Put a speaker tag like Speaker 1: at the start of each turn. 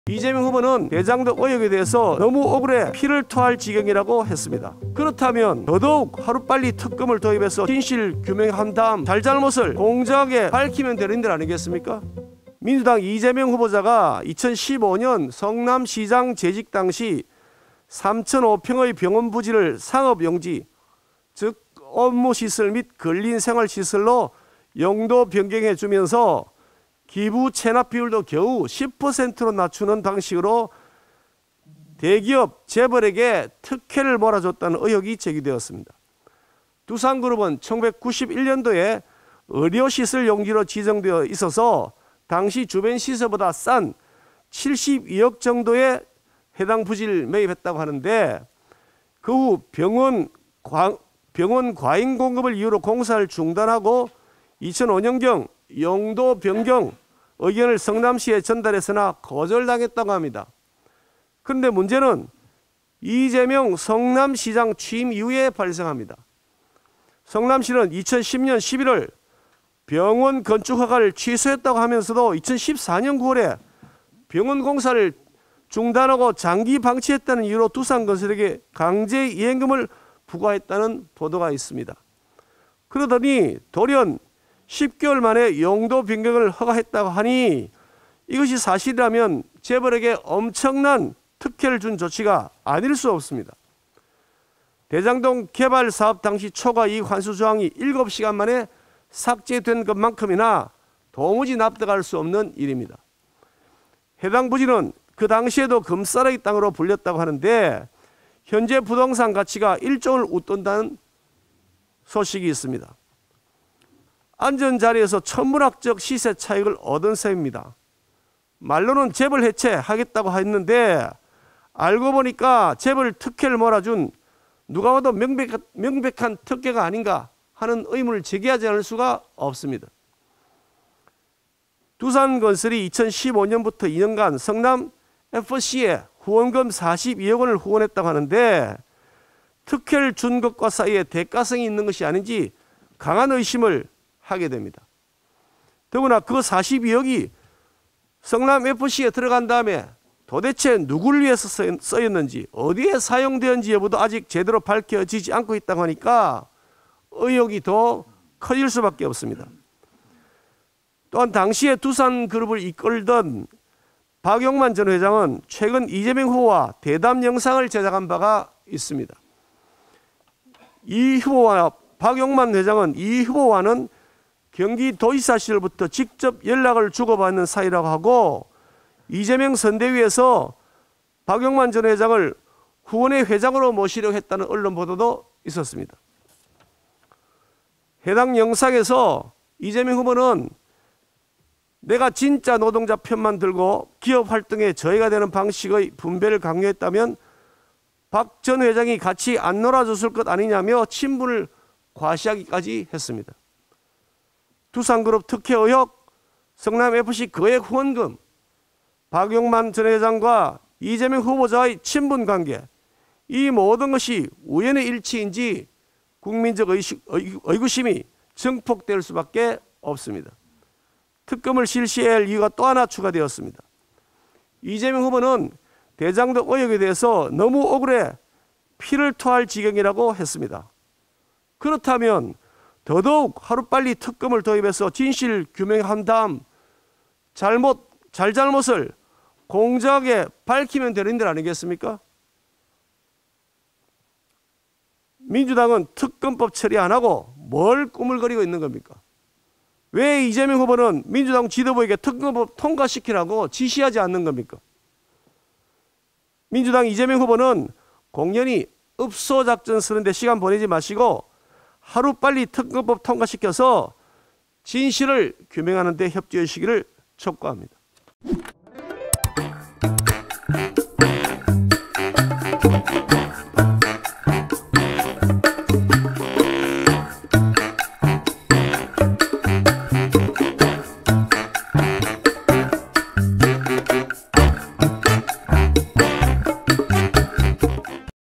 Speaker 1: 이재명 후보는 대장동 의혹에 대해서 너무 억울해 피를 토할 지경이라고 했습니다. 그렇다면 더더욱 하루빨리 특검을 도입해서 진실 규명한 다음 잘잘못을 공정하게 밝히면 되는 일 아니겠습니까? 민주당 이재명 후보자가 2015년 성남시장 재직 당시 3,500평의 병원 부지를 상업용지, 즉 업무시설 및 근린생활시설로 용도 변경해 주면서 기부 체납 비율도 겨우 10%로 낮추는 방식으로 대기업 재벌에게 특혜를 몰아줬다는 의혹이 제기되었습니다. 두산그룹은 1991년도에 의료시설 용지로 지정되어 있어서 당시 주변 시설보다 싼 72억 정도의 해당 부지를 매입했다고 하는데, 그 후 병원 과잉 공급을 이유로 공사를 중단하고 2005년경 용도 변경 의견을 성남시에 전달했으나 거절당했다고 합니다. 그런데 문제는 이재명 성남시장 취임 이후에 발생합니다. 성남시는 2010년 11월 병원 건축 허가를 취소했다고 하면서도 2014년 9월에 병원 공사를 중단하고 장기 방치했다는 이유로 두산건설에게 강제 이행금을 부과했다는 보도가 있습니다. 그러더니 돌연 10개월 만에 용도 변경을 허가했다고 하니 이것이 사실이라면 재벌에게 엄청난 특혜를 준 조치가 아닐 수 없습니다. 대장동 개발 사업 당시 초과 이익 환수 조항이 7시간 만에 삭제된 것만큼이나 도무지 납득할 수 없는 일입니다. 해당 부지는 그 당시에도 금싸라기 땅으로 불렸다고 하는데 현재 부동산 가치가 1조 원을 웃돈다는 소식이 있습니다. 앉은 자리에서 천문학적 시세 차익을 얻은 셈입니다. 말로는 재벌 해체하겠다고 했는데 알고 보니까 재벌 특혜를 몰아준 누가 봐도 명백한 특혜가 아닌가 하는 의문을 제기하지 않을 수가 없습니다. 두산건설이 2015년부터 2년간 성남FC에 후원금 42억 원을 후원했다고 하는데 특혜를 준 것과 사이에 대가성이 있는 것이 아닌지 강한 의심을 하게 됩니다. 더구나 그 42억이 성남FC에 들어간 다음에 도대체 누구를 위해서 쓰였는지 어디에 사용되었는지 여부도 아직 제대로 밝혀지지 않고 있다고 하니까 의혹이 더 커질 수밖에 없습니다. 또한 당시에 두산그룹을 이끌던 박용만 전 회장은 최근 이재명 후보와 대담 영상을 제작한 바가 있습니다. 이 후보와 박용만 회장은 이 후보와는 경기도지사 시절부터 직접 연락을 주고받는 사이라고 하고 이재명 선대위에서 박용만 전 회장을 후원회 회장으로 모시려고 했다는 언론 보도도 있었습니다. 해당 영상에서 이재명 후보는 내가 진짜 노동자 편만 들고 기업 활동에 저해가 되는 방식의 분배를 강요했다면 박 전 회장이 같이 안 놀아줬을 것 아니냐며 친분을 과시하기까지 했습니다. 두산그룹 특혜 의혹, 성남FC 거액 후원금, 박용만 전 회장과 이재명 후보자의 친분 관계, 이 모든 것이 우연의 일치인지 국민적 의구심이 증폭될 수밖에 없습니다. 특검을 실시해야 할 이유가 또 하나 추가되었습니다. 이재명 후보는 대장동 의혹에 대해서 너무 억울해 피를 토할 지경이라고 했습니다. 그렇다면 더더욱 하루빨리 특검을 도입해서 진실 규명한 다음 잘잘못을 공정하게 밝히면 되는 일 아니겠습니까? 민주당은 특검법 처리 안 하고 뭘 꾸물거리고 있는 겁니까? 왜 이재명 후보는 민주당 지도부에게 특검법 통과시키라고 지시하지 않는 겁니까? 민주당 이재명 후보는 공연히 읍소작전 쓰는데 시간 보내지 마시고 하루빨리 특검법 통과시켜서 진실을 규명하는 데 협조해 주시기를 촉구합니다.